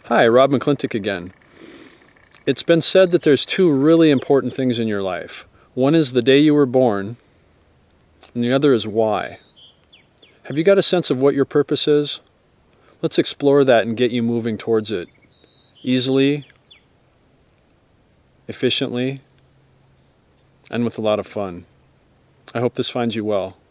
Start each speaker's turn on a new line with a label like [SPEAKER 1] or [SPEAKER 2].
[SPEAKER 1] Hi, Rob McClintock again. It's been said that there's two really important things in your life. One is the day you were born, and the other is why. Have you got a sense of what your purpose is? Let's explore that and get you moving towards it easily, efficiently, and with a lot of fun. I hope this finds you well.